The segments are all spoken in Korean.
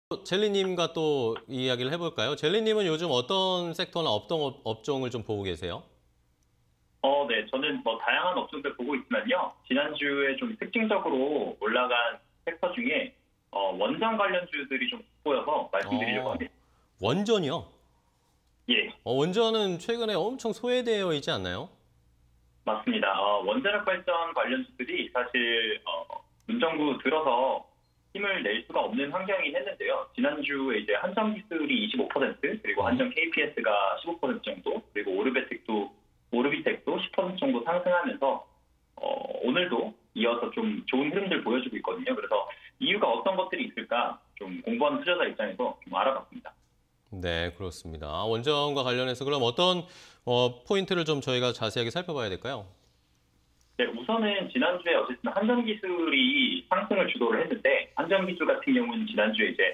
젤리님과 또 이야기를 해볼까요? 젤리님은 요즘 어떤 섹터나 어떤 업종을 좀 보고 계세요? 네. 저는 다양한 업종들 보고 있지만요. 지난주에 좀 특징적으로 올라간 섹터 중에 원전 관련주들이 좀 돋보여서 말씀드리려고 어, 합니다. 원전이요? 예, 원전은 최근에 엄청 소외되어 있지 않나요? 맞습니다. 원자력 발전 관련주들이 사실 문정부 들어서 힘을 낼 수가 없는 환경이긴 했는데요. 지난주에 이제 한전기술이 25%, 그리고 음. 한전 KPS가 15% 정도, 그리고 오르비텍도 10% 정도 상승하면서 오늘도 이어서 좀 좋은 흐름들 보여주고 있거든요. 그래서 이유가 어떤 것들이 있을까 좀 공부하는 투자자 입장에서 좀 알아봤습니다. 네, 그렇습니다. 원전과 관련해서 그럼 어떤 포인트를 좀 저희가 자세하게 살펴봐야 될까요? 네, 우선은 지난주에 어쨌든 한전기술이 상승을 주도를 했는데, 한전기술 같은 경우는 지난주에 이제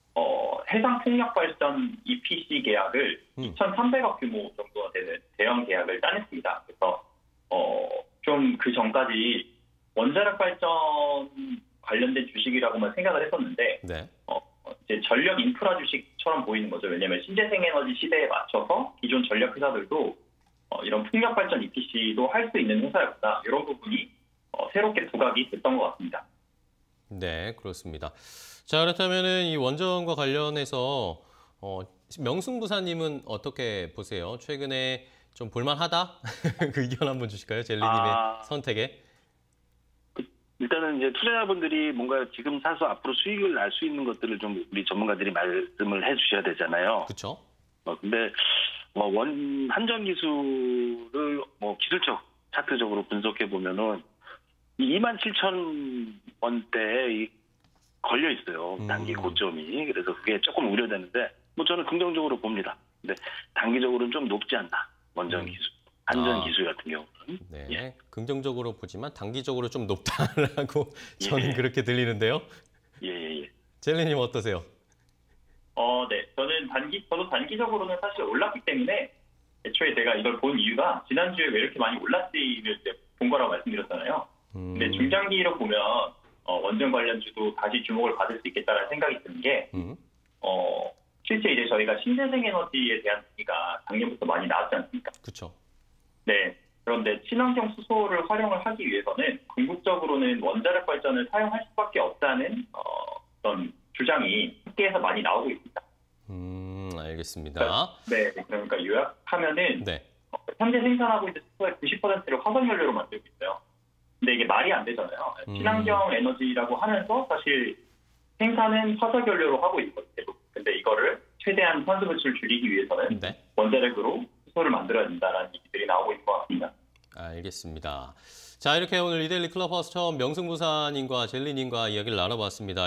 해상풍력발전 EPC 계약을 음. 2,300억 규모 정도가 되는 대형 계약을 따냈습니다. 그래서 좀 그 전까지 원자력 발전 관련된 주식이라고만 생각을 했었는데, 네. 이제 전력 인프라 주식처럼 보이는 거죠. 왜냐하면 신재생 에너지 시대에 맞춰서 기존 전력 회사들도 이런 풍력 발전 EPC도 할 수 있는 회사였구나. 이런 부분이 새롭게 부각이 됐던 것 같습니다. 네, 그렇습니다. 자, 그렇다면은 이 원전과 관련해서 명승부사님은 어떻게 보세요? 최근에 좀 볼만하다? 그 의견 한번 주실까요? 젤리님의 아, 선택에. 일단은 이제 투자자분들이 뭔가 지금 사서 앞으로 수익을 날 수 있는 것들을 좀 우리 전문가들이 말씀을 해 주셔야 되잖아요. 그렇죠? 근데 한전 기술을 기술적 차트적으로 분석해 보면은 27,000원대에 걸려 있어요. 단기 고점이. 그래서 그게 조금 우려되는데 저는 긍정적으로 봅니다. 근데 단기적으로는 좀 높지 않나. 원전 기술, 한전 기술 같은 경우는. 네, 예. 긍정적으로 보지만 단기적으로 좀 높다라고 저는 예. 그렇게 들리는데요. 예, 예, 예. 젤리님 어떠세요? 네. 저도 단기적으로는 사실 올랐기 때문에 애초에 제가 이걸 본 이유가 지난주에 왜 이렇게 많이 올랐지를 이제 본 거라고 말씀드렸잖아요. 근데 중장기로 보면 원전 관련주도 다시 주목을 받을 수 있겠다는 생각이 드는 게 실제 이제 저희가 신재생 에너지에 대한 얘기가 작년부터 많이 나왔지 않습니까? 그렇죠. 네. 그런데 친환경 수소를 활용을 하기 위해서는 궁극적으로는 원자력 발전을 사용할 수밖에 없다는 어떤 주장이 학계에서 많이 나오고 있습니다. 알겠습니다. 네. 그러니까 요약하면은 네. 현재 생산하고 있는 수소의 90%를 화석연료로 만들고 있어요. 근데 이게 말이 안 되잖아요. 친환경 에너지라고 하면서 사실 생산은 화석연료로 하고 있는 거죠. 근데 이거를 최대한 탄소 배출 줄이기 위해서는 네. 원자력으로 수소를 만들어야 된다는 얘기들이 나오고 있는 것 같습니다. 알겠습니다. 자, 이렇게 오늘 이데일리 클럽하우스 처음 명승부사님과 젤리님과 이야기를 나눠봤습니다.